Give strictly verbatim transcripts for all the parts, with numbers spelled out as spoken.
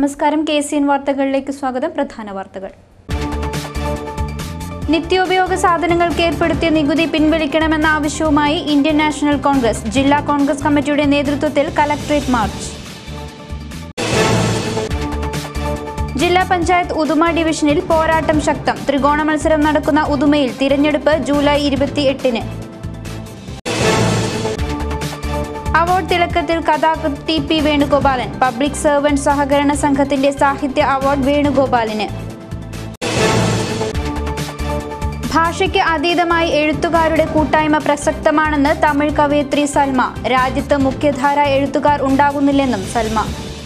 നമസ്കാരം. K C N വാർത്തകളിലേക്ക് സ്വാഗതം. പ്രധാന വാർത്തകൾ. നിത്യോപയോഗ സാധനങ്ങൾക്ക് ഏർപ്പെടുത്തിയ നികുതി പിൻവലിക്കണമെന്ന ആവശ്യവുമായി ഇന്ത്യൻ നാഷണൽ കോൺഗ്രസ്. ജില്ലാ കോൺഗ്രസ് കമ്മിറ്റിയുടെ നേതൃത്വത്തിൽ കലക്ടറേറ്റ് മാർച്ച്. ജില്ലാ പഞ്ചായത്ത് ഉദുമ ഡിവിഷനിൽ പോരാട്ടം ശക്തം. ത്രികോണ മത്സരം നടക്കുന്ന ഉദുമയിൽ തിരഞ്ഞെടുപ്പ് ജൂലൈ ഇരുപത്തിയെട്ടിന്. അവാർഡ് തിളക്കത്തിൽ കഥാകൃത്ത് T P Venugopalan. Public servant സഹകരണ സംഘത്തിന്റെ സാഹിത്യ അവാർഡ് വേണുഗോപാലിന്. ഭാഷയ്ക്ക് അതീതമായി എഴുത്തുകാരുടെ കൂട്ടായ്മ പ്രസക്തമാണെന്ന് തമിഴ് കവയിത്രി സൽമ. രാജ്യത്ത് മുഖ്യധാര എഴുത്തുകാർ ഉണ്ടാകുന്നില്ലെന്നും സൽമ.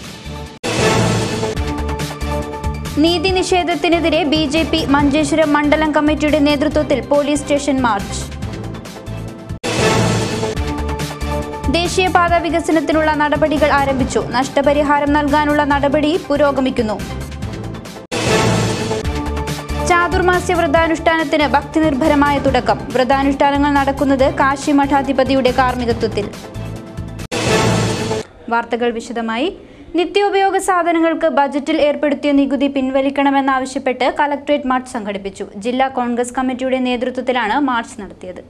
നീതി നിഷേധത്തിനെതിരെ ബി ജെ പി മഞ്ചേശ്വരം മണ്ഡലം കമ്മിറ്റിയുടെ നേതൃത്വത്തിൽ പോലീസ് സ്റ്റേഷൻ മാർച്ച്. ദേശീയപാത വികസനത്തിനുള്ള നടപടികൾ ആരംഭിച്ചു. നഷ്ടപരിഹാരം നൽകാനുള്ള നടപടി പുരോഗമിക്കുന്നു. ചാതുർമാസ്യ വ്രതാനുഷ്ഠാനത്തിന് ഭക്തിനിർഭരമായ തുടക്കം. വ്രതാനുഷ്ഠാനങ്ങൾ നടക്കുന്നത് കാശി മഠാധിപതിയുടെ കാർമ്മികത്വത്തിൽ. വാർത്തകൾ വിശദമായി. നിത്യോപയോഗ സാധനങ്ങൾക്ക് ബജറ്റിൽ ഏർപ്പെടുത്തിയ നികുതി പിൻവലിക്കണമെന്നാവശ്യപ്പെട്ട് കലക്ടറേറ്റ് മാർച്ച് സംഘടിപ്പിച്ചു. ജില്ലാ കോൺഗ്രസ് കമ്മിറ്റിയുടെ നേതൃത്വത്തിലാണ് മാർച്ച് നടത്തിയത്.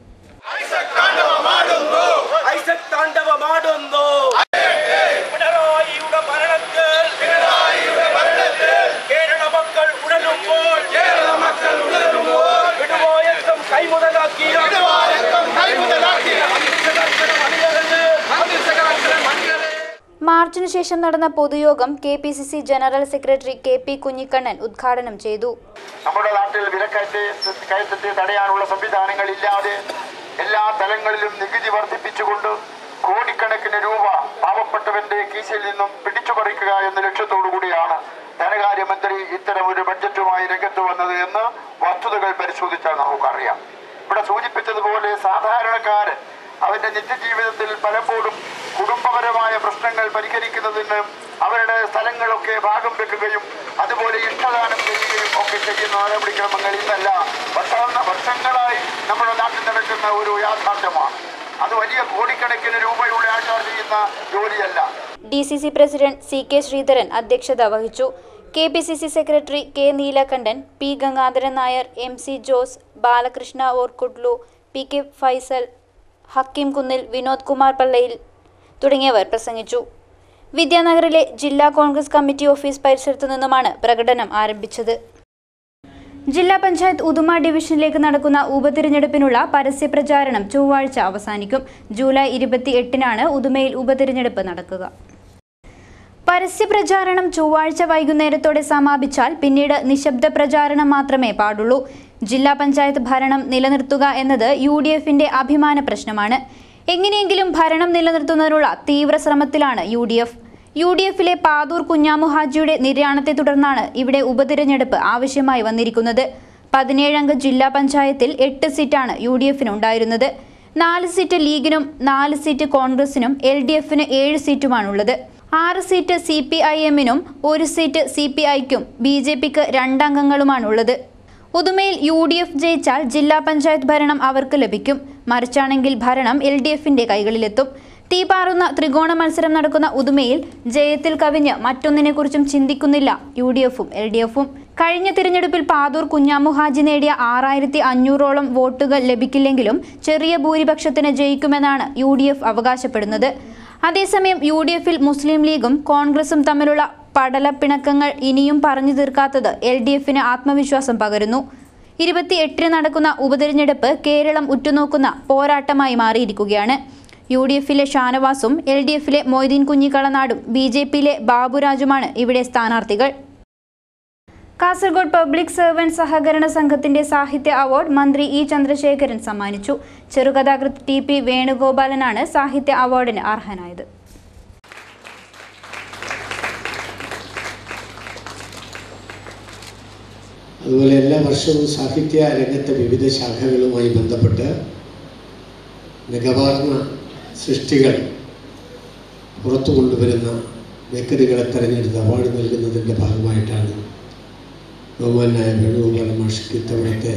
മാർച്ചിനു ശേഷം നടന്ന പൊതുയോഗം K P C C general secretary K P Kunhikannan ഉദ്ഘാടനം ചെയ്തു. നമ്മുടെ നാട്ടിൽ വിലക്കയറ്റത്തെ തടയാനുള്ള സംവിധാനങ്ങൾ ഇല്ലാതെ എല്ലാ തലങ്ങളിലും നികുതി വർദ്ധിപ്പിച്ചുകൊണ്ട് കോടിക്കണക്കിന് രൂപ പാവപ്പെട്ടവന്റെ കീശയിൽ നിന്നും പിടിച്ചുപറിക്കുക എന്ന ലക്ഷ്യത്തോടു കൂടിയാണ് ധനകാര്യമന്ത്രി ഇത്തരം ഒരു ബഡ്ജറ്റുമായി രംഗത്ത് വന്നത് എന്ന് വസ്തുതകൾ പരിശോധിച്ചാൽ നമുക്കറിയാം. ഇവിടെ സൂചിപ്പിച്ചതുപോലെ സാധാരണക്കാരൻ അവന്റെ നിത്യജീവിതത്തിൽ പലപ്പോഴും കുടുംബപരമായ പ്രശ്നങ്ങൾ പരിഹരിക്കുന്നതിന് അവരുടെ സ്ഥലങ്ങളൊക്കെ ഭാഗം വെക്കുകയും അതുപോലെ ഇഷ്ടദാനം ചെയ്യുകയും ഒക്കെ ചെയ്യുന്ന നടപടിക്രമങ്ങൾ ഇന്നല്ല വർഷങ്ങളായി നമ്മുടെ നാട്ടിൽ നടക്കുന്ന ഒരു യാഥാർത്ഥ്യമാണ്. അത് വലിയ കോടിക്കണക്കിന് രൂപയുടെ ആൾക്കാർ ചെയ്യുന്ന ജോലിയല്ല. D C C president C K Sreedharan അധ്യക്ഷത വഹിച്ചു. K P C C secretary K Neelakandan, P Gangadharan Nair, M C Jose, Balakrishna Orkudlu, P K Faisal, Hakeem Kunnil, Vinod Kumar പള്ളയിൽ തുടങ്ങിയവർ പ്രസംഗിച്ചു. വിദ്യാനഗറിലെ ജില്ലാ കോൺഗ്രസ് കമ്മിറ്റി ഓഫീസ് പരിസരത്തു നിന്നുമാണ് പ്രകടനം ആരംഭിച്ചത്. ജില്ലാ പഞ്ചായത്ത് ഉദുമ ഡിവിഷനിലേക്ക് നടക്കുന്ന ഉപതിരഞ്ഞെടുപ്പിനുള്ള പരസ്യപ്രചാരണം ചൊവ്വാഴ്ച അവസാനിക്കും. ജൂലൈ ഇരുപത്തി എട്ടിനാണ് ഉദുമയിൽ ഉപതിരഞ്ഞെടുപ്പ് നടക്കുക. പരസ്യപ്രചാരണം ചൊവ്വാഴ്ച വൈകുന്നേരത്തോടെ സമാപിച്ചാൽ പിന്നീട് നിശബ്ദ പ്രചാരണം മാത്രമേ പാടുള്ളൂ. ജില്ലാ പഞ്ചായത്ത് ഭരണം നിലനിർത്തുക എന്നത് യു ഡി എഫിന്റെ അഭിമാന പ്രശ്നമാണ്. എങ്ങനെയെങ്കിലും ഭരണം നിലനിർത്തുന്നതിനുള്ള തീവ്ര ശ്രമത്തിലാണ് U D F. U D എഫിലെ പാതൂർ കുഞ്ഞാമു ഹാജിയുടെ നിര്യാണത്തെ തുടർന്നാണ് ഇവിടെ ഉപതിരഞ്ഞെടുപ്പ് ആവശ്യമായി വന്നിരിക്കുന്നത്. പതിനേഴംഗ ജില്ലാ പഞ്ചായത്തിൽ എട്ട് സീറ്റാണ് യു ഡി എഫിന് ഉണ്ടായിരുന്നത്. നാല് സീറ്റ് ലീഗിനും നാല് സീറ്റ് കോൺഗ്രസിനും എൽ ഡി എഫിന് ഏഴ് സീറ്റുമാണുള്ളത്. ആറ് സീറ്റ് സി പി ഐ എമ്മിനും ഒരു സീറ്റ് സി പി ഐക്കും ബി ജെ പിക്ക് രണ്ടംഗങ്ങളുമാണുള്ളത്. ഉദുമയിൽ യു ഡി എഫ് ജയിച്ചാൽ ജില്ലാ പഞ്ചായത്ത് ഭരണം അവർക്ക് ലഭിക്കും. മറിച്ചാണെങ്കിൽ ഭരണം എൽ ഡി എഫിന്റെ കൈകളിലെത്തും. തീപാറുന്ന ത്രികോണ മത്സരം നടക്കുന്ന ഉദുമയിൽ ജയത്തിൽ കവിഞ്ഞ് മറ്റൊന്നിനെക്കുറിച്ചും ചിന്തിക്കുന്നില്ല യു ഡി എഫും എൽ ഡി എഫും. കഴിഞ്ഞ തിരഞ്ഞെടുപ്പിൽ പാതൂർ കുഞ്ഞാമു ഹാജി നേടിയ ആറായിരത്തി അഞ്ഞൂറോളം വോട്ടുകൾ ലഭിക്കില്ലെങ്കിലും ചെറിയ ഭൂരിപക്ഷത്തിന് ജയിക്കുമെന്നാണ് യു ഡി എഫ് അവകാശപ്പെടുന്നത്. അതേസമയം യു ഡി എഫിൽ മുസ്ലിം ലീഗും കോൺഗ്രസും തമ്മിലുള്ള പടലപ്പിണക്കങ്ങൾ ഇനിയും പറഞ്ഞു തീർക്കാത്തത് എൽ ഡി എഫിന് ആത്മവിശ്വാസം പകരുന്നു. ഇരുപത്തി എട്ടിന് നടക്കുന്ന ഉപതെരഞ്ഞെടുപ്പ് കേരളം ഉറ്റുനോക്കുന്ന പോരാട്ടമായി മാറിയിരിക്കുകയാണ്. യു ഡി എഫിലെ ഷാനവാസും എൽ ഡി എഫിലെ മൊയ്തീൻ കുഞ്ഞിക്കളനാടും ബി ജെ പിയിലെ ബാബുരാജുമാണ് ഇവിടെ സ്ഥാനാർത്ഥികൾ. കാസർഗോഡ് പബ്ലിക് സർവന്റ് സഹകരണ സംഘത്തിന്റെ സാഹിത്യ അവാർഡ് മന്ത്രി ഇ ചന്ദ്രശേഖരൻ സമ്മാനിച്ചു. ചെറുകഥാകൃത്ത് ടി പി വേണുഗോപാലനാണ് സാഹിത്യ അവാർഡിന് അർഹനായത്. അതുപോലെ എല്ലാ വർഷവും സാഹിത്യ രംഗത്തെ വിവിധ ശാഖകളുമായി ബന്ധപ്പെട്ട് മികവാർന്ന സൃഷ്ടികൾ പുറത്തു കൊണ്ടുവരുന്ന വ്യക്തികളെ തെരഞ്ഞെടുത്ത് അവാർഡ് നൽകുന്നതിൻ്റെ ഭാഗമായിട്ടാണ് ബഹുമാനായ വേണുഗോപാല മാഷിക്ക് ഇത്തവണത്തെ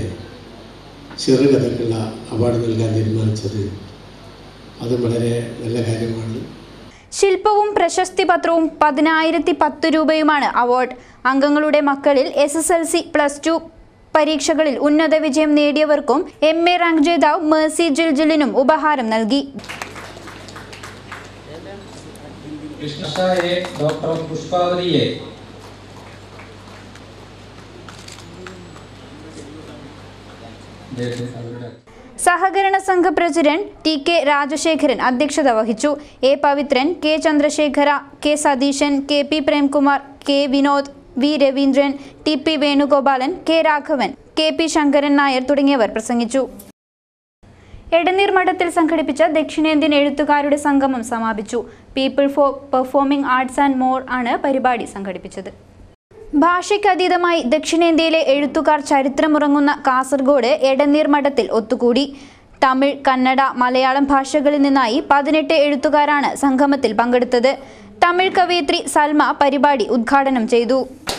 ചെറുകഥയ്ക്കുള്ള അവാർഡ് നൽകാൻ തീരുമാനിച്ചത്. അത് വളരെ നല്ല കാര്യമാണ്. ശില്പവും പ്രശസ്തി പത്രവും പതിനായിരത്തി പത്ത് രൂപയുമാണ് അവാർഡ്. അംഗങ്ങളുടെ മക്കളിൽ S S L C plus two പരീക്ഷകളിൽ ഉന്നത വിജയം നേടിയവർക്കും എം എ റാങ്ക് ജേതാവ് മേഴ്സി ജിൽജിലിനും ഉപഹാരം നൽകി. സഹകരണ സംഘ പ്രസിഡന്റ് ടി കെ രാജശേഖരൻ അധ്യക്ഷത വഹിച്ചു. A Pavithran, K Chandrasekhara, K Satheesan, K P Premkumar, K Vinod, V Raveendran, T P Venugopalan, K Raghavan, K P Sankaran Nair തുടങ്ങിയവർ പ്രസംഗിച്ചു. എടനീർ മഠത്തിൽ സംഘടിപ്പിച്ച ദക്ഷിണേന്ത്യൻ എഴുത്തുകാരുടെ സംഗമം സമാപിച്ചു. People for performing arts and more ആണ് പരിപാടി സംഘടിപ്പിച്ചത്. ഭാഷയ്ക്കതീതമായി ദക്ഷിണേന്ത്യയിലെ എഴുത്തുകാർ ചരിത്രമുറങ്ങുന്ന കാസർഗോഡ് എടനീർ മഠത്തിൽ ഒത്തുകൂടി. തമിഴ്, കന്നഡ, മലയാളം ഭാഷകളിൽ നിന്നായി പതിനെട്ട് എഴുത്തുകാരാണ് സംഗമത്തിൽ പങ്കെടുത്തത്. തമിഴ് കവയിത്രി സൽമ പരിപാടി ഉദ്ഘാടനം ചെയ്തു.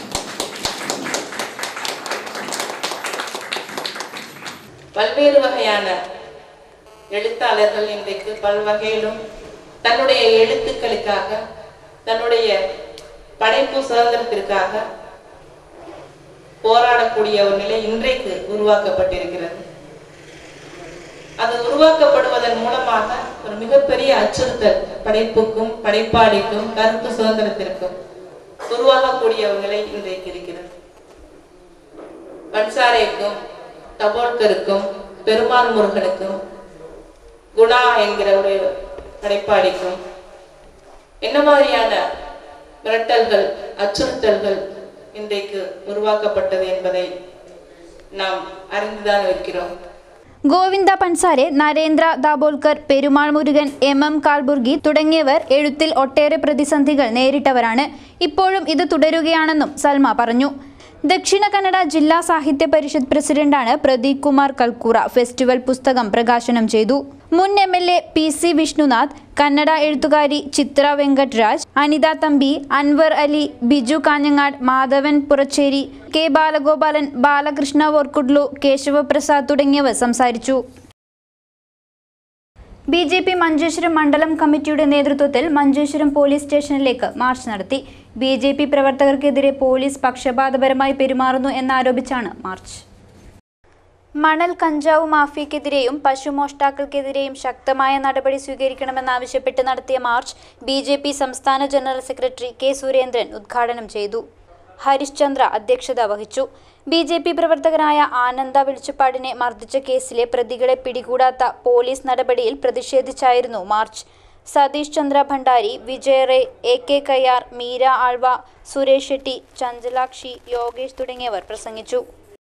பல்வேறு வகையான எழுத்தாளர்கள் இன்றைக்கு பல்வகையிலும் தன்னுடைய எழுத்துக்களுக்காக, தன்னுடைய படைப்பு சுதந்திரத்திற்காக போராடக்கூடிய ஒரு நிலை இன்றைக்கு உருவாக்கப்பட்டிருக்கிறது. அது உருவாக்கப்படுவதன் மூலமாக ஒரு மிகப்பெரிய அச்சுறுத்தல் படைப்புக்கும் படைப்பாளிக்கும் கருத்து சுதந்திரத்திற்கும் உருவாகக்கூடிய ஒரு நிலை இன்றைக்கு இருக்கிறது. பன்சாரேக்கும் தபோல்கருக்கும் பெருமாள் முருகனுக்கும் குணா என்கிற ஒரு படைப்பாளிக்கும் என்ன மாதிரியான மிரட்டல்கள், அச்சுறுத்தல்கள் இன்றைக்கு உருவாக்கப்பட்டது என்பதை நாம் அறிந்துதான் இருக்கிறோம். ഗോവിന്ദ പൻസാരെ, നരേന്ദ്ര ദാബോൽക്കർ, പെരുമാൾ മുരുകൻ, എം എം കാൽബുർഗി തുടങ്ങിയവർ എഴുത്തിൽ ഒട്ടേറെ പ്രതിസന്ധികൾ നേരിട്ടവരാണ്. ഇപ്പോഴും ഇത് തുടരുകയാണെന്നും സൽമ പറഞ്ഞു. ദക്ഷിണ കന്നഡ ജില്ലാ സാഹിത്യ പരിഷത്ത് പ്രസിഡന്റാണ് പ്രദീപ് കുമാർ കൽക്കൂറ ഫെസ്റ്റിവൽ പുസ്തകം പ്രകാശനം ചെയ്തു. മുൻ M L A P C Vishnunath, Kannada എഴുത്തുകാരി ചിത്ര വെങ്കട്രാജ്, അനിത തമ്പി, അൻവർ അലി, ബിജു കാഞ്ഞങ്ങാട്, മാധവൻ പുറച്ചേരി, കെ ബാലഗോപാലൻ, ബാലകൃഷ്ണ വോർക്കുഡ്ലു, കേശവപ്രസാദ് തുടങ്ങിയവർ സംസാരിച്ചു. ബി ജെ പി മഞ്ചേശ്വരം മണ്ഡലം കമ്മിറ്റിയുടെ നേതൃത്വത്തിൽ മഞ്ചേശ്വരം പോലീസ് സ്റ്റേഷനിലേക്ക് മാർച്ച് നടത്തി. ബി ജെ പി പ്രവർത്തകർക്കെതിരെ പോലീസ് പക്ഷപാതപരമായി പെരുമാറുന്നു എന്നാരോപിച്ചാണ് മാർച്ച്. മണൽ, കഞ്ചാവ് മാഫിയക്കെതിരെയും പശുമോഷ്ടാക്കൾക്കെതിരെയും ശക്തമായ നടപടി സ്വീകരിക്കണമെന്നാവശ്യപ്പെട്ട് നടത്തിയ മാർച്ച് ബി ജെ പി സംസ്ഥാന ജനറൽ സെക്രട്ടറി കെ സുരേന്ദ്രൻ ഉദ്ഘാടനം ചെയ്തു. ഹരിശ്ചന്ദ്ര അധ്യക്ഷത വഹിച്ചു. ബി ജെ പി പ്രവർത്തകരായ ആനന്ദ വെളിച്ചപ്പാടിനെ മർദ്ദിച്ച കേസിലെ പ്രതികളെ പിടികൂടാത്ത പോലീസ് നടപടിയിൽ പ്രതിഷേധിച്ചായിരുന്നു march. Satish Chandra Bhandari, Vijay Ray, A K Kayyar, Meera Alva, Suresh Shetty, Chanchalakshi, Yogesh തുടങ്ങിയവർ പ്രസംഗിച്ചു.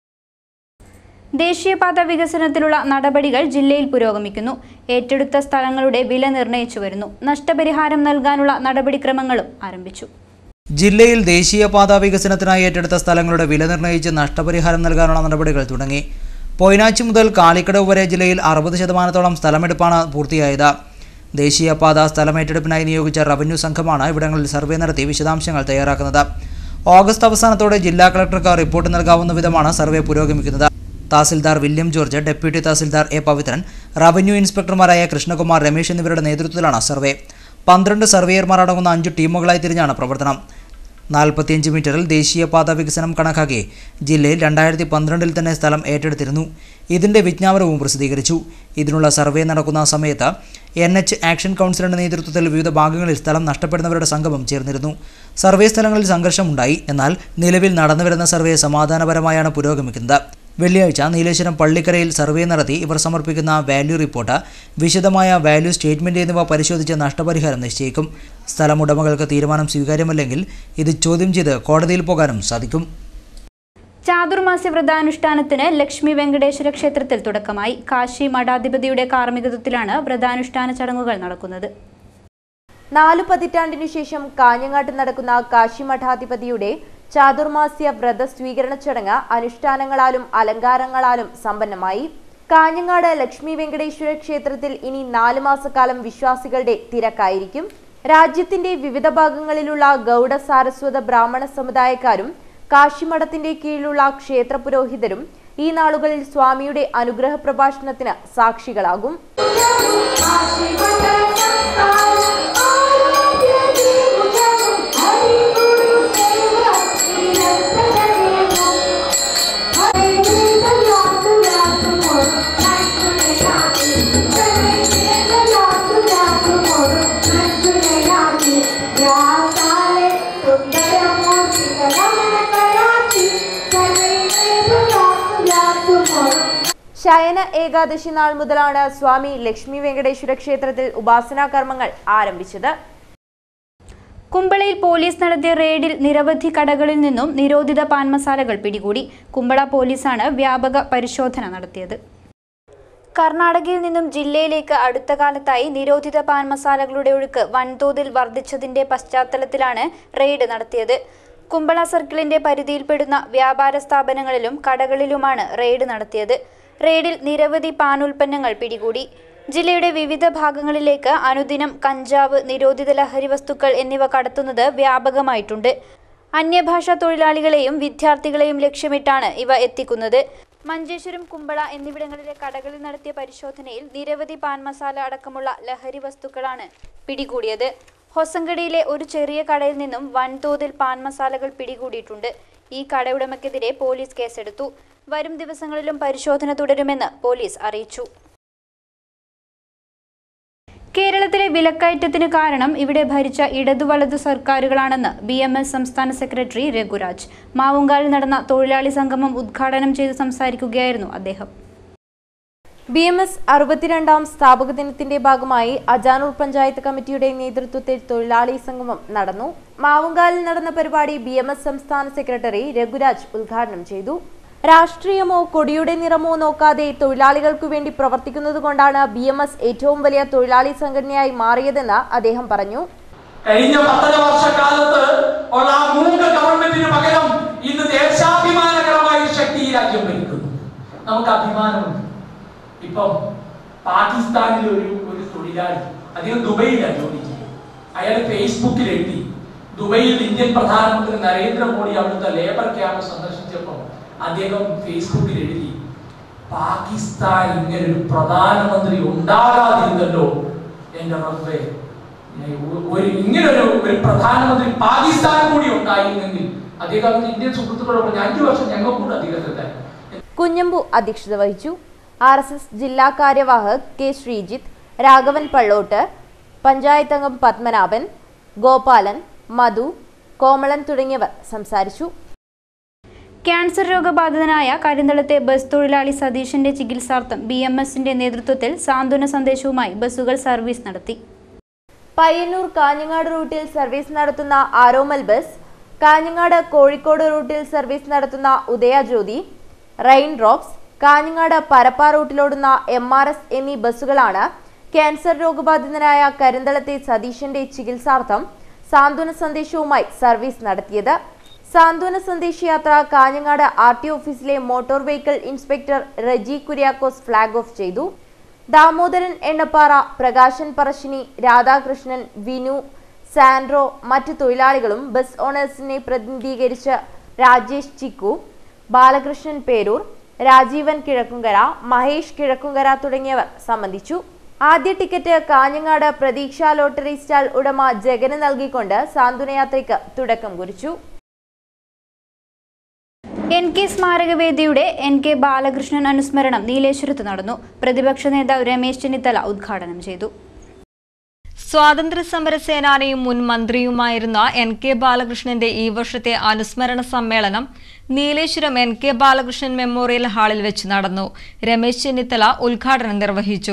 ദേശീയപാത വികസനത്തിലുള്ള നടപടികൾ ജില്ലയിൽ പുരോഗമിക്കുന്നു. ഏറ്റെടുത്ത സ്ഥലങ്ങളുടെ വില നിർണ്ണയിച്ചു വരുന്നു. നഷ്ടപരിഹാരം നൽകാനുള്ള നടപടിക്രമങ്ങളും ആരംഭിച്ചു. ജില്ലയിൽ ദേശീയപാത വികസനത്തിനായി ഏറ്റെടുത്ത സ്ഥലങ്ങളുടെ വില നിർണ്ണയിച്ച് നഷ്ടപരിഹാരം നൽകാനുള്ള നടപടികൾ തുടങ്ങി. പൊയ്നാച്ചി മുതൽ കാലിക്കടവ് വരെ ജില്ലയിൽ അറുപത് ശതമാനത്തോളം സ്ഥലമെടുപ്പാണ് പൂർത്തിയായത്. ദേശീയപാത സ്ഥലമേറ്റെടുപ്പിനായി നിയോഗിച്ച റവന്യൂ സംഘമാണ് ഇവിടങ്ങളിൽ സർവേ നടത്തി വിശദാംശങ്ങൾ തയ്യാറാക്കുന്നത്. ഓഗസ്റ്റ് അവസാനത്തോടെ ജില്ലാ കളക്ടർക്ക് റിപ്പോർട്ട് നൽകാവുന്ന വിധമാണ് സർവേ പുരോഗമിക്കുന്നത്. Tahsildar William George, deputy tahsildar A Pavithran, revenue ഇൻസ്പെക്ടർമാരായ കൃഷ്ണകുമാർ, രമേശ് എന്നിവരുടെ നേതൃത്വത്തിലാണ് സർവേ. പന്ത്രണ്ട് സർവേയർമാർ അടങ്ങുന്ന അഞ്ചു ടീമുകളായി തിരിഞ്ഞാണ് പ്രവർത്തനം. നാൽപ്പത്തിയഞ്ച് മീറ്ററിൽ ദേശീയപാത വികസനം കണക്കാക്കി ജില്ലയിൽ രണ്ടായിരത്തി പന്ത്രണ്ടിൽ തന്നെ സ്ഥലം ഏറ്റെടുത്തിരുന്നു. ഇതിൻ്റെ വിജ്ഞാപനവും പ്രസിദ്ധീകരിച്ചു. ഇതിനുള്ള സർവേ നടക്കുന്ന സമയത്ത് എൻ എച്ച് ആക്ഷൻ കൗൺസിലിൻ്റെ നേതൃത്വത്തിൽ വിവിധ ഭാഗങ്ങളിൽ സ്ഥലം നഷ്ടപ്പെടുന്നവരുടെ സംഗമം ചേർന്നിരുന്നു. സർവേ സ്ഥലങ്ങളിൽ സംഘർഷമുണ്ടായി. എന്നാൽ നിലവിൽ നടന്നുവരുന്ന സർവേ സമാധാനപരമായാണ് പുരോഗമിക്കുന്നത്. വെള്ളിയാഴ്ച നീലേശ്വരം പള്ളിക്കരയിൽ സർവേ നടത്തി ഇവർ സമർപ്പിക്കുന്ന വാല്യൂ റിപ്പോർട്ട്, വിശദമായ വാല്യൂ സ്റ്റേറ്റ്മെൻറ്റ് എന്നിവ പരിശോധിച്ച് നഷ്ടപരിഹാരം നിശ്ചയിക്കും. സ്ഥലമുടമകൾക്ക് തീരുമാനം സ്വീകാര്യമല്ലെങ്കിൽ ഇത് ചോദ്യം ചെയ്ത് കോടതിയിൽ പോകാനും സാധിക്കും. ചാതുർമാസ്യ വ്രതാനുഷ്ഠാനത്തിന് ലക്ഷ്മി വെങ്കടേശ്വര ക്ഷേത്രത്തിൽ തുടക്കമായി. കാശി മഠാധിപതിയുടെ കാർമ്മികത്വത്തിലാണ് വ്രതാനുഷ്ഠാന ചടങ്ങുകൾ നടക്കുന്നത്. നാലു പതിറ്റാണ്ടിനു ശേഷം കാഞ്ഞങ്ങാട്ട് നടക്കുന്ന കാശി മഠാധിപതിയുടെ ചാതുർമാസ്യ വ്രത സ്വീകരണ ചടങ്ങ് അനുഷ്ഠാനങ്ങളാലും അലങ്കാരങ്ങളാലും സമ്പന്നമായി. കാഞ്ഞങ്ങാട് ലക്ഷ്മി വെങ്കടേശ്വര ക്ഷേത്രത്തിൽ ഇനി നാലു മാസക്കാലം വിശ്വാസികളുടെ തിരക്കായിരിക്കും. രാജ്യത്തിന്റെ വിവിധ ഭാഗങ്ങളിലുള്ള ഗൗഡ, സാരസ്വത, ബ്രാഹ്മണ സമുദായക്കാരും കാശിമഠത്തിന്റെ കീഴിലുള്ള ക്ഷേത്ര പുരോഹിതരും ഈ നാളുകളിൽ സ്വാമിയുടെ അനുഗ്രഹ പ്രഭാഷണത്തിന് സാക്ഷികളാകും. ശയന ഏകാദശി നാൾ മുതലാണ് സ്വാമി ലക്ഷ്മി വെങ്കടേശ്വര ക്ഷേത്രത്തിൽ ഉപാസനാ കർമ്മങ്ങൾ ആരംഭിച്ചത്. കുമ്പളയിൽ പോലീസ് നടത്തിയ റെയ്ഡിൽ നിരവധി കടകളിൽ നിന്നും നിരോധിത പാൻ മസാലകൾ പിടികൂടി. കുമ്പള പോലീസാണ് വ്യാപക പരിശോധന നടത്തിയത്. കർണാടകയിൽ നിന്നും ജില്ലയിലേക്ക് അടുത്ത കാലത്തായി നിരോധിത പാൻ മസാലകളുടെ ഒഴുക്ക് വൻതോതിൽ വർദ്ധിച്ചതിന്റെ പശ്ചാത്തലത്തിലാണ് റെയ്ഡ് നടത്തിയത്. കുമ്പള സർക്കിളിന്റെ പരിധിയിൽപ്പെടുന്ന വ്യാപാര സ്ഥാപനങ്ങളിലും കടകളിലുമാണ് റെയ്ഡ് നടത്തിയത്. റെയ്ഡിൽ നിരവധി പാൻ ഉൽപ്പന്നങ്ങൾ പിടികൂടി. ജില്ലയുടെ വിവിധ ഭാഗങ്ങളിലേക്ക് അനുദിനം കഞ്ചാവ്, നിരോധിത ലഹരി വസ്തുക്കൾ എന്നിവ കടത്തുന്നത് വ്യാപകമായിട്ടുണ്ട്. അന്യഭാഷാ തൊഴിലാളികളെയും വിദ്യാർത്ഥികളെയും ലക്ഷ്യമിട്ടാണ് ഇവ എത്തിക്കുന്നത്. മഞ്ചേശ്വരം, കുമ്പള എന്നിവിടങ്ങളിലെ കടകളിൽ നടത്തിയ പരിശോധനയിൽ നിരവധി പാൻ മസാല അടക്കമുള്ള ലഹരി വസ്തുക്കളാണ് പിടികൂടിയത്. ഹൊസങ്കടിയിലെ ഒരു ചെറിയ കടയിൽ നിന്നും വൻതോതിൽ പാൻ മസാലകൾ പിടികൂടിയിട്ടുണ്ട്. ഈ കടയുടമയ്ക്കെതിരെ പോലീസ് കേസെടുത്തു. വരും ദിവസങ്ങളിലും പരിശോധന തുടരുമെന്ന് പോലീസ് അറിയിച്ചു. കേരളത്തിലെ വിലക്കയറ്റത്തിന് കാരണം ഇവിടെ ഭരിച്ച ഇടതു വലതു സർക്കാരുകളാണെന്ന് ബി എം എസ് സംസ്ഥാന സെക്രട്ടറി രഘുരാജ്. മാവുങ്കാലിൽ നടന്ന തൊഴിലാളി സംഗമം ഉദ്ഘാടനം ചെയ്ത് സംസാരിക്കുകയായിരുന്നു അദ്ദേഹം. ബി എം എസ് അറുപത്തിരണ്ടാം സ്ഥാപക ദിനത്തിന്റെ ഭാഗമായി അജാനൂർ പഞ്ചായത്ത് കമ്മിറ്റിയുടെ നേതൃത്വത്തിൽ തൊഴിലാളി സംഗമം നടന്നു. മാവുങ്കാലിൽ നടന്ന പരിപാടി ബി എം എസ് സംസ്ഥാന സെക്രട്ടറി രഘുരാജ് ഉദ്ഘാടനം ചെയ്തു. രാഷ്ട്രീയമോ കൊടിയുടെ നിറമോ നോക്കാതെ തൊഴിലാളികൾക്കു വേണ്ടി പ്രവർത്തിക്കുന്നതുകൊണ്ടാണ് ബി എം എസ് ഏറ്റവും വലിയ തൊഴിലാളി സംഘടനയായി മാറിയതെന്ന് അദ്ദേഹം പറഞ്ഞു. കഴിഞ്ഞ പത്തര വർഷക്കാലത്ത് ഉള്ള ആ മൂന്ന് ഗവൺമെന്റിന് പകരം ഇന്ന് ദേശാഭിമാനകരമായ ശക്തി ഈ രാജ്യം ഭരിക്കുന്നു. നമുക്ക് അഭിമാനമുണ്ട്. ഇപ്പം പാകിസ്ഥാനിൽ ഒരു ഒരു തൊഴിലാളി, അദ്ദേഹം ദുബൈയിലാണ് ജോലി ചെയ്യുന്നത്. അയാൾ ഫേസ്ബുക്കിൽ എഴുതി, ദുബൈയിൽ ഇന്ത്യൻ പ്രധാനമന്ത്രി നരേന്ദ്രമോദി അവിടുത്തെ ലേബർ ക്യാമ്പ് സന്ദർശിച്ചപ്പോൾ അദ്ദേഹം ഫേസ്ബുക്കിൽ എഴുതി, പാകിസ്ഥാൻ ഇങ്ങനെ ഒരു പ്രധാനമന്ത്രി ഉണ്ടാകാതിരുന്നല്ലോ എന്റെ റബ്ബേ, ഒരു ഇങ്ങനൊരു ഒരു പ്രധാനമന്ത്രി പാകിസ്ഥാൻ കൂടി ഉണ്ടായിരുന്നെങ്കിൽ. അദ്ദേഹം ഇന്ത്യൻ സുഹൃത്തുക്കളോട് അഞ്ചു വർഷം ഞങ്ങൾ കൂടെ അധികത്തെ. കുഞ്ഞമ്പു അധ്യക്ഷത വഹിച്ചു. ആർ എസ് എസ് ജില്ലാ കാര്യവാഹക് കെ ശ്രീജിത്ത്, രാഘവൻ പള്ളോട്ട്, പഞ്ചായത്ത് അംഗം പത്മനാഭൻ, ഗോപാലൻ, മധു, കോമളൻ തുടങ്ങിയവർ സംസാരിച്ചു. ക്യാൻസർ രോഗബാധിതനായ കരിന്തളത്തെ ബസ് തൊഴിലാളി സതീഷിന്റെ ചികിത്സാർത്ഥം ബി എം എസിന്റെ നേതൃത്വത്തിൽ സാന്ത്വന സന്ദേശവുമായി ബസ്സുകൾ സർവീസ് നടത്തി. പയ്യന്നൂർ കാഞ്ഞങ്ങാട് റൂട്ടിൽ സർവീസ് നടത്തുന്ന ആരോമൽ ബസ്, കാഞ്ഞങ്ങാട് കോഴിക്കോട് റൂട്ടിൽ സർവീസ് നടത്തുന്ന ഉദയജ്യോതി, റെയിൻ ഡ്രോപ്സ്, കാഞ്ഞങ്ങാട് പരപ്പ റൂട്ടിലോടുന്ന എം ആർ എസ് എന്നീ ബസ്സുകളാണ് ക്യാൻസർ രോഗബാധിതനായ കരിന്തളത്തെ സതീഷിന്റെ ചികിത്സാർത്ഥം സാന്ത്വന സന്ദേശവുമായി സർവീസ് നടത്തിയത്. സാന്ത്വന സന്ദേശ യാത്ര കാഞ്ഞങ്ങാട് ആർ ടി ഓഫീസിലെ motor vehicle inspector Reji Kuriakose flag off ചെയ്തു. ദാമോദരൻ എണ്ണപ്പാറ, പ്രകാശൻ പറശ്ശിനി, രാധാകൃഷ്ണൻ, വിനു, സാൻഡ്രോ, മറ്റു തൊഴിലാളികളും ബസ് ഓണേഴ്സിനെ പ്രതിനിധീകരിച്ച് രാജേഷ് ചിക്കു, ബാലകൃഷ്ണൻ പേരൂർ, രാജീവൻ കിഴക്കുങ്കര, മഹേഷ് കിഴക്കുങ്കര തുടങ്ങിയവർ സംബന്ധിച്ചു. ആദ്യ ടിക്കറ്റ് കാഞ്ഞങ്ങാട് പ്രതീക്ഷ ലോട്ടറി സ്റ്റാൾ ഉടമ ജഗന് നൽകിക്കൊണ്ട് സാന്ത്വനയാത്രയ്ക്ക് തുടക്കം കുറിച്ചു. എൻ കെ സ്മാരകവേദിയുടെ എൻ കെ ബാലകൃഷ്ണൻ അനുസ്മരണം നീലേശ്വരത്ത് നടന്നു. പ്രതിപക്ഷ നേതാവ് രമേശ് ചെന്നിത്തല ഉദ്ഘാടനം ചെയ്തു. സ്വാതന്ത്ര്യ സമര സേനാനിയും മുൻ മന്ത്രിയുമായിരുന്ന എൻ കെ ബാലകൃഷ്ണന്റെ ഈ വർഷത്തെ അനുസ്മരണ സമ്മേളനം Nileshwaram N K Balakrishnan memorial ഹാളിൽ വെച്ച് നടന്നു. രമേശ് ചെന്നിത്തല ഉദ്ഘാടനം നിർവഹിച്ചു.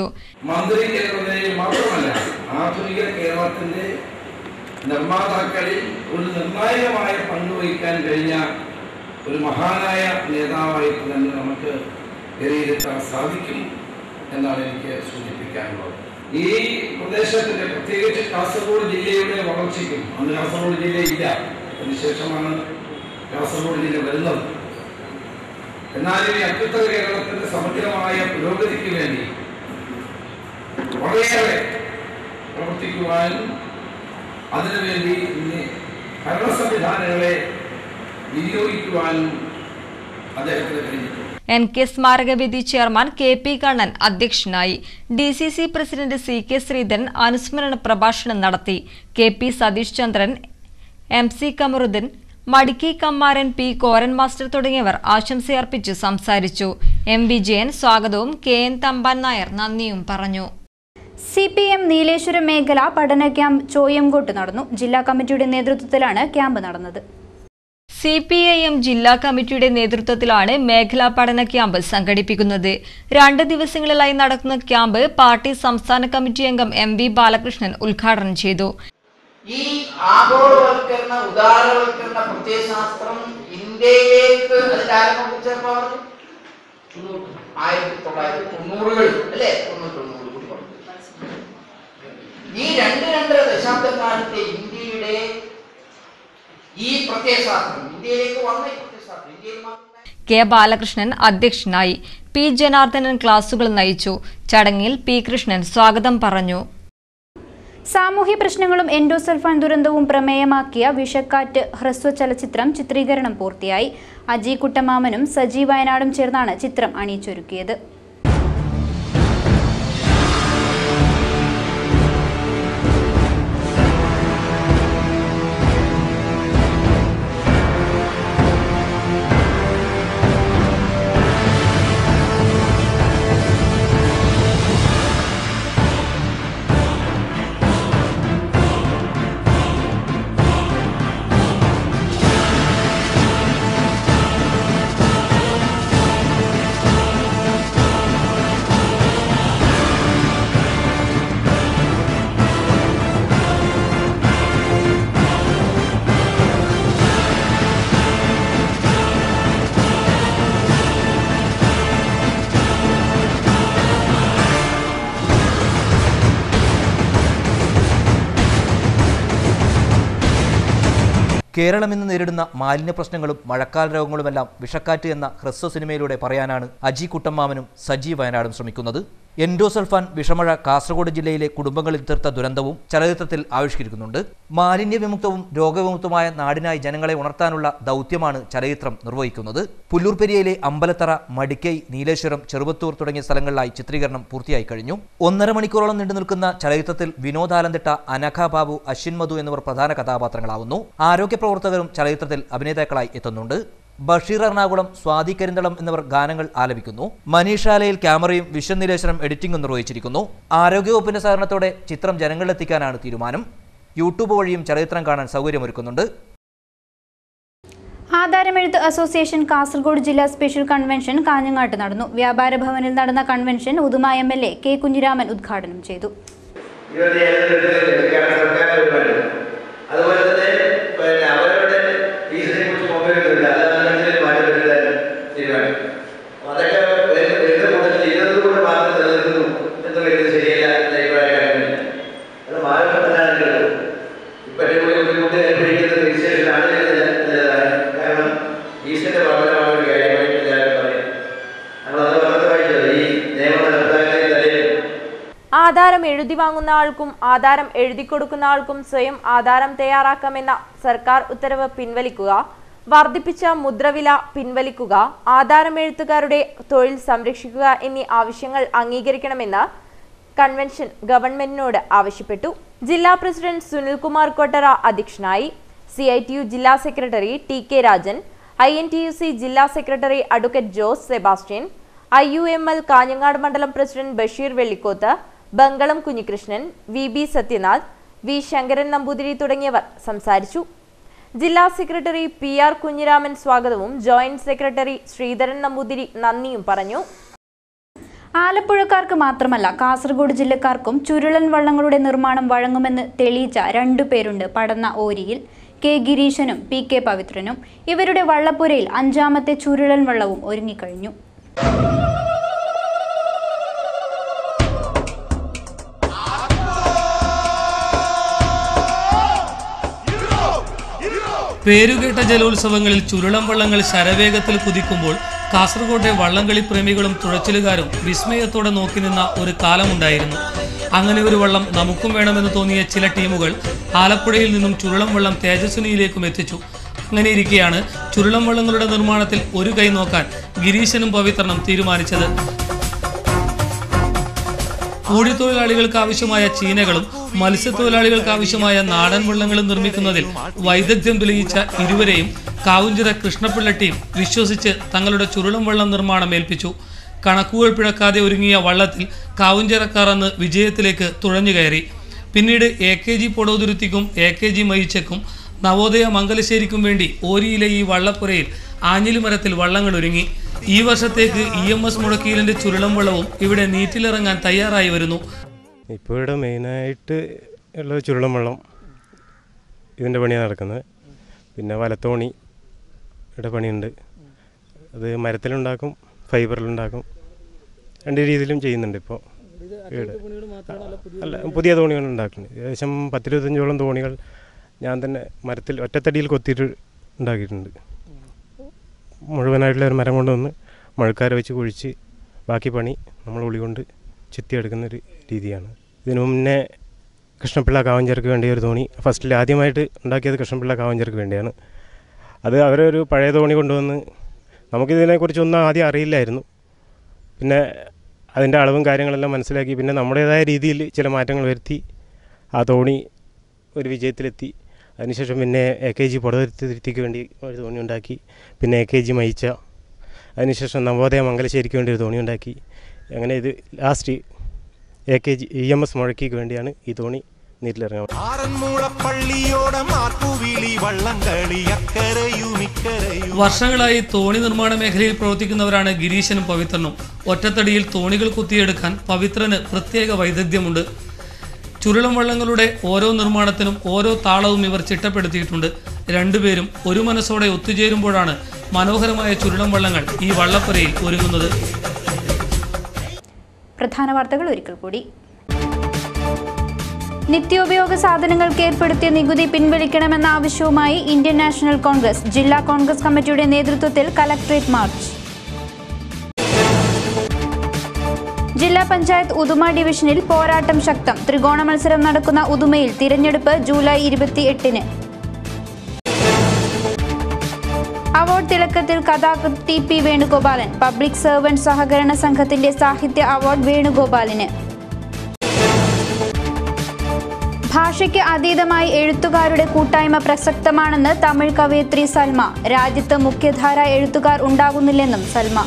നിർമ്മാതാക്കളിൽ ഒരു നിർണായകമായ പങ്ക് വഹിക്കാൻ കഴിഞ്ഞ ഒരു മഹാനായ നേതാവായിട്ട് തന്നെ നമുക്ക് വിലയിരുത്താൻ സാധിക്കും എന്നാണ് എനിക്ക് സൂചിപ്പിക്കാനുള്ളത്. ഈ പ്രദേശത്തിന്റെ, പ്രത്യേകിച്ച് കാസർഗോഡ് ജില്ലയുടെ വളർച്ചയ്ക്കും, അന്ന് കാസർഗോഡ് ജില്ല ഇല്ല, അതിനുശേഷമാണ് കാസർഗോഡ് ജില്ല വരുന്നത്. എന്നാൽ ഈ അത്യുത്തര കേരളത്തിന്റെ സമഗ്രമായ പുരോഗതിക്ക് വേണ്ടി വളരെയേറെ പ്രവർത്തിക്കുവാനും അതിനുവേണ്ടി ഭരണ സംവിധാനങ്ങളെ വിനിയോഗിക്കുവാനും അദ്ദേഹത്തിന് കഴിഞ്ഞിട്ടുണ്ട്. എൻ കെ സ്മാരകവേദി ചെയർമാൻ കെ പി കണ്ണൻ അധ്യക്ഷനായി. D C C president C K Sreedharan അനുസ്മരണ പ്രഭാഷണം നടത്തി. K P Satheesh Chandran, M C Kamaruddin, Madikki Kammaran, P Koran master തുടങ്ങിയവർ ആശംസയർപ്പിച്ച് സംസാരിച്ചു. എം വിജയൻ സ്വാഗതവും കെ എൻ തമ്പാൻ നായർ നന്ദിയും പറഞ്ഞു. സി പി എം നീലേശ്വരം മേഖല പഠന ക്യാമ്പ് ചോയംകോട്ട് നടന്നു. ജില്ലാ കമ്മിറ്റിയുടെ നേതൃത്വത്തിലാണ് ക്യാമ്പ് നടന്നത്. സി പി ഐ എം ജില്ലാ കമ്മിറ്റിയുടെ നേതൃത്വത്തിലാണ് മേഖലാ പഠന ക്യാമ്പ് സംഘടിപ്പിക്കുന്നത്. രണ്ട് ദിവസങ്ങളിലായി നടക്കുന്ന ക്യാമ്പ് പാർട്ടി സംസ്ഥാന കമ്മിറ്റി അംഗം എം വി ബാലകൃഷ്ണൻ ഉദ്ഘാടനം ചെയ്തു. ഈ ആഗോളവൽക്കരണ ഉദാരവൽക്കരണ പ്രത്യയശാസ്ത്രം ഇന്ത്യയിലേക്ക് അതിന്റെ ആരംഭം കുറിച്ചപ്പോൾ ആയിരത്തി തൊള്ളായിരത്തി തൊണ്ണൂറുകൾ അല്ലെ തൊണ്ണൂറ്റി കൂടി പറഞ്ഞു. ഈ രണ്ട് രണ്ടര ദശാബ്ദക്കാലത്തെ ഇന്ത്യയുടെ ഈ പ്രത്യയശാസ്ത്രം ഇന്ത്യയിലേക്ക് വന്ന ഈ പ്രത്യയശാസ്ത്രം ഇന്ത്യയിൽ കെ ബാലകൃഷ്ണൻ അധ്യക്ഷനായി. പി ജനാർദ്ദനൻ ക്ലാസുകൾ നയിച്ചു. ചടങ്ങിൽ പി കൃഷ്ണൻ സ്വാഗതം പറഞ്ഞു. സാമൂഹ്യ പ്രശ്നങ്ങളും എൻഡോസൾഫാൻ ദുരന്തവും പ്രമേയമാക്കിയ വിഷക്കാറ്റ് ഹ്രസ്വ ചലച്ചിത്രം ചിത്രീകരണം പൂർത്തിയായി. അജി കുട്ടമാമനും സജി വയനാടും ചേർന്നാണ് ചിത്രം അണിയിച്ചൊരുക്കിയത്. കേരളം ഇന്ന് നേരിടുന്ന മാലിന്യ പ്രശ്നങ്ങളും മഴക്കാല രോഗങ്ങളുമെല്ലാം വിഷക്കാറ്റ് എന്ന ഹ്രസ്വ സിനിമയിലൂടെ പറയാനാണ് അജി കുട്ടമ്മാമനും സജി വയനാടും ശ്രമിക്കുന്നത്. എൻഡോസൾഫാൻ വിഷമഴ കാസർഗോഡ് ജില്ലയിലെ കുടുംബങ്ങളിൽ തീർത്ത ദുരന്തവും ചലച്ചിത്രത്തിൽ ആവിഷ്കരിക്കുന്നുണ്ട്. മാലിന്യ വിമുക്തവും രോഗവിമുക്തമായ നാടിനായി ജനങ്ങളെ ഉണർത്താനുള്ള ദൗത്യമാണ് ചലച്ചിത്രം നിർവഹിക്കുന്നത്. പുല്ലൂർപെരിയയിലെ അമ്പലത്തറ, മടിക്കൈ, നീലേശ്വരം, ചെറുവത്തൂർ തുടങ്ങിയ സ്ഥലങ്ങളിലായി ചിത്രീകരണം പൂർത്തിയായി കഴിഞ്ഞു. ഒന്നര മണിക്കൂറോളം നീണ്ടു നിൽക്കുന്ന ചലച്ചിത്രത്തിൽ വിനോദ് ആലന്തിട്ട, അനഘ ബാബു, അശ്വിൻ മധു എന്നിവർ പ്രധാന കഥാപാത്രങ്ങളാവുന്നു. ആരോഗ്യ പ്രവർത്തകരും ചലച്ചിത്രത്തിൽ അഭിനേതാക്കളായി എത്തുന്നുണ്ട്. ബഷീർ എറണാകുളം, സ്വാതി കരിന്തളം എന്നിവർ ഗാനങ്ങൾ ആലപിക്കുന്നു. മനീഷാലയിൽ ക്യാമറയും വിഷൻ നീലേശ്വരം എഡിറ്റിംഗും നിർവഹിച്ചിരിക്കുന്നു. ആരോഗ്യവകുപ്പിന്റെ സഹകരണത്തോടെ ചിത്രം ജനങ്ങളിലെത്തിക്കാനാണ് തീരുമാനം. യൂട്യൂബ് വഴിയും ചലച്ചിത്രം കാണാൻ സൗകര്യമൊരുക്കുന്നുണ്ട്. ആധാരമെഴുത്ത് അസോസിയേഷൻ കാസർഗോഡ് ജില്ലാ സ്പെഷ്യൽ കൺവെൻഷൻ കാഞ്ഞങ്ങാട്ട് നടന്നു. വ്യാപാര ഭവനിൽ നടന്ന convention Uduma M L A K Kunhiraman ഉദ്ഘാടനം ചെയ്തു. ആധാരം എഴുതി വാങ്ങുന്ന ആൾക്കും ആധാരം എഴുതി കൊടുക്കുന്ന ആൾക്കും സ്വയം ആധാരം തയ്യാറാക്കാമെന്ന സർക്കാർ ഉത്തരവ് പിൻവലിക്കുക, വർദ്ധിപ്പിച്ച മുദ്രവില പിൻവലിക്കുക, ആധാരം എഴുത്തുകാരുടെ തൊഴിൽ സംരക്ഷിക്കുക എന്നീ ആവശ്യങ്ങൾ അംഗീകരിക്കണമെന്ന് കൺവെൻഷൻ ഗവൺമെന്റിനോട് ആവശ്യപ്പെട്ടു. ജില്ലാ പ്രസിഡന്റ് സുനിൽകുമാർ കൊട്ടറ അധ്യക്ഷനായി. സി ഐ ടി യു ജില്ലാ secretary T K Rajan, I N T U C ജില്ലാ secretary advocate Jose Sebastian, I U M L Kanhangad മണ്ഡലം president Basheer Vellikoth, Bangalam Kunhikrishnan, V B Sathyanath, V Sankaran Namboothiri തുടങ്ങിയവർ സംസാരിച്ചു. ജില്ലാ സെക്രട്ടറി പി ആർ കുഞ്ഞിരാമൻ സ്വാഗതവും ജോയിന്റ് സെക്രട്ടറി ശ്രീധരൻ നമ്പൂതിരി നന്ദിയും പറഞ്ഞു. ആലപ്പുഴക്കാർക്ക് മാത്രമല്ല കാസർഗോഡ് ജില്ലക്കാർക്കും ചുരുളൻ വള്ളങ്ങളുടെ നിർമ്മാണം വഴങ്ങുമെന്ന് തെളിയിച്ച രണ്ടുപേരുണ്ട് പടന്ന ഓരിയിൽ. കെ ഗിരീശനും പി കെ പവിത്രനും. ഇവരുടെ വള്ളപ്പുരയിൽ അഞ്ചാമത്തെ ചുരുളൻ വള്ളവും ഒരുങ്ങിക്കഴിഞ്ഞു. പേരുകേട്ട ജലോത്സവങ്ങളിൽ ചുരുളം വള്ളങ്ങൾ ശരവേഗത്തിൽ കുതിക്കുമ്പോൾ കാസർഗോട്ടെ വള്ളംകളി പ്രേമികളും തുഴച്ചിലുകാരും വിസ്മയത്തോടെ നോക്കി നിന്ന ഒരു കാലമുണ്ടായിരുന്നു. അങ്ങനെ ഒരു വള്ളം നമുക്കും വേണമെന്ന് തോന്നിയ ചില ടീമുകൾ ആലപ്പുഴയിൽ നിന്നും ചുരുളം വള്ളം തേജസ്വിനിയിലേക്കും എത്തിച്ചു. അങ്ങനെ ഇരിക്കെയാണ് ചുരുളം വള്ളങ്ങളുടെ നിർമ്മാണത്തിൽ ഒരു കൈ നോക്കാൻ ഗിരീശനും പവിത്രനും തീരുമാനിച്ചത്. കൂലിത്തൊഴിലാളികൾക്ക് ആവശ്യമായ ചീനകളും മത്സ്യത്തൊഴിലാളികൾക്ക് ആവശ്യമായ നാടൻ വള്ളങ്ങളും നിർമ്മിക്കുന്നതിൽ വൈദഗ്ധ്യം തെളിയിച്ച ഇരുവരെയും കാവുഞ്ചിറ കൃഷ്ണപിള്ള ടീം വിശ്വസിച്ച് തങ്ങളുടെ ചുരുളം വള്ളം നിർമ്മാണം ഏൽപ്പിച്ചു. കണക്കുകൾ പിഴക്കാതെ ഒരുങ്ങിയ വള്ളത്തിൽ കാവുഞ്ചിറക്കാർ അന്ന് വിജയത്തിലേക്ക് തുഴഞ്ഞു കയറി. പിന്നീട് എ കെ ജി പൊടോതുരുത്തിക്കും എ കെ ജി മയിച്ചക്കും നവോദയ മംഗലശ്ശേരിക്കും വേണ്ടി ഓരിയിലെ ഈ വള്ളപ്പുരയിൽ ആഞ്ഞിലിമരത്തിൽ വള്ളങ്ങൾ ഒരുങ്ങി. ഈ വർഷത്തേക്ക് ഇ എം എസ് മുഴക്കീലിന്റെ ചുരുളം വള്ളവും ഇവിടെ നീറ്റിലിറങ്ങാൻ തയ്യാറായി വരുന്നു. ഇപ്പോൾ ഇവിടെ മെയിനായിട്ട് ഉള്ള ചുരുളം വള്ളം ഇതിൻ്റെ പണിയാണ് നടക്കുന്നത്. പിന്നെ വലത്തോണി ഇവിടെ പണിയുണ്ട്. അത് മരത്തിലുണ്ടാക്കും, ഫൈബറിലുണ്ടാക്കും, രണ്ട് രീതിയിലും ചെയ്യുന്നുണ്ട്. ഇപ്പോൾ അല്ല, പുതിയ തോണികൾ ഉണ്ടാക്കുന്നുണ്ട്. ഏകദേശം പത്തിരുപത്തഞ്ചോളം തോണികൾ ഞാൻ തന്നെ മരത്തിൽ ഒറ്റത്തടിയിൽ കൊത്തിയിട്ട് ഉണ്ടാക്കിയിട്ടുണ്ട്. മുഴുവനായിട്ടുള്ള ഒരു മരം കൊണ്ടുവന്ന് മഴക്കാരെ വെച്ച് കുഴിച്ച് ബാക്കി പണി നമ്മൾ ഉളി കൊണ്ട് ചെത്തിയെടുക്കുന്നൊരു രീതിയാണ്. ഇതിനു മുന്നേ കൃഷ്ണപിള്ള കാവഞ്ചർക്ക് വേണ്ടിയ ഒരു തോണി ഫസ്റ്റിൽ ആദ്യമായിട്ട് ഉണ്ടാക്കിയത് കൃഷ്ണപിള്ള കാവഞ്ചർക്ക് വേണ്ടിയാണ്. അത് അവരൊരു പഴയ തോണി കൊണ്ടുവന്ന്, നമുക്കിതിനെക്കുറിച്ചൊന്നും ആദ്യം അറിയില്ലായിരുന്നു. പിന്നെ അതിൻ്റെ അളവും കാര്യങ്ങളെല്ലാം മനസ്സിലാക്കി പിന്നെ നമ്മുടേതായ രീതിയിൽ ചില മാറ്റങ്ങൾ വരുത്തി ആ തോണി ഒരു വിജയത്തിലെത്തി. അതിനുശേഷം പിന്നെ എ കെ ജി പൊടതിരുത്തിക്ക് വേണ്ടി ഒരു തോണി ഉണ്ടാക്കി. പിന്നെ എ കെ ജി മയിച്ച, അതിനുശേഷം നവോദയ മംഗലശ്ശേരിക്ക് വേണ്ടി ഒരു തോണി ഉണ്ടാക്കി. അങ്ങനെ ഇത് last A K G E M S മുഴക്കിക്ക് വേണ്ടിയാണ് ഈ തോണി നീറ്റിലിറങ്ങുന്നത്. വർഷങ്ങളായി തോണി നിർമ്മാണ മേഖലയിൽ പ്രവർത്തിക്കുന്നവരാണ് ഗിരീശനും പവിത്രനും. ഒറ്റത്തടിയിൽ തോണികൾ കുത്തിയെടുക്കാൻ പവിത്രന് പ്രത്യേക വൈദഗ്ധ്യമുണ്ട്. ചുരുളം വള്ളങ്ങളുടെ ഓരോ നിർമ്മാണത്തിനും ഓരോ താളവും ഇവർ ചിട്ടപ്പെടുത്തിയിട്ടുണ്ട്. രണ്ടുപേരും ഒരു മനസ്സോടെ ഒത്തുചേരുമ്പോഴാണ് മനോഹരമായ ചുരുളം വള്ളങ്ങൾ ഈ വള്ളപ്പുരയിൽ ഒരുങ്ങുന്നത്. പ്രധാന വാർത്തകൾ ഒരിക്കൽ കൂടി. നിത്യോപയോഗ സാധനങ്ങൾക്ക് ഏർപ്പെടുത്തിയ നികുതി പിൻവലിക്കണമെന്ന ആവശ്യവുമായി ഇന്ത്യൻ നാഷണൽ കോൺഗ്രസ്. ജില്ലാ കോൺഗ്രസ് കമ്മിറ്റിയുടെ നേതൃത്വത്തിൽ കലക്ട്രേറ്റ് മാർച്ച്. ജില്ലാ പഞ്ചായത്ത് ഉദുമ ഡിവിഷനിൽ പോരാട്ടം ശക്തം. ത്രികോണ മത്സരം നടക്കുന്ന ഉദുമയിൽ തിരഞ്ഞെടുപ്പ് ജൂലൈ ഇരുപത്തി എട്ടിന്. അവാർഡ് തിളക്കത്തിൽ കഥാകൃത്ത് T P Venugopalan. Public servant സഹകരണ സംഘത്തിന്റെ സാഹിത്യ അവാർഡ് വേണുഗോപാലിന്. ഭാഷയ്ക്ക് അതീതമായി എഴുത്തുകാരുടെ കൂട്ടായ്മ പ്രസക്തമാണെന്ന് തമിഴ് കവയിത്രി സൽമ. രാജ്യത്ത് മുഖ്യധാര എഴുത്തുകാർ ഉണ്ടാകുന്നില്ലെന്നും സൽമ.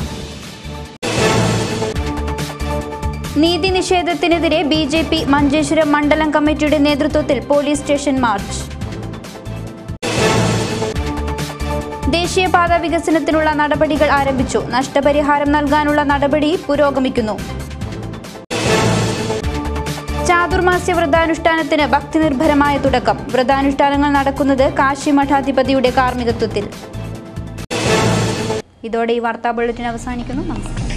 നീതി നിഷേധത്തിനെതിരെ ബി ജെ പി മഞ്ചേശ്വരം മണ്ഡലം കമ്മിറ്റിയുടെ നേതൃത്വത്തിൽ പോലീസ് സ്റ്റേഷൻ മാർച്ച്. ദേശീയപാത വികസനത്തിനുള്ള നടപടികൾ ആരംഭിച്ചു. നഷ്ടപരിഹാരം നൽകാനുള്ള നടപടി പുരോഗമിക്കുന്നു. ചാതുർമാസ്യ വ്രതാനുഷ്ഠാനത്തിന് ഭക്തിനിർഭരമായ തുടക്കം. വ്രതാനുഷ്ഠാനങ്ങൾ നടക്കുന്നത് കാശി മഠാധിപതിയുടെ കാർമ്മികത്വത്തിൽ. ഇതോടെ ഈ വാർത്താ ബുള്ളറ്റിൻ അവസാനിക്കുന്നു. നമസ്കാരം.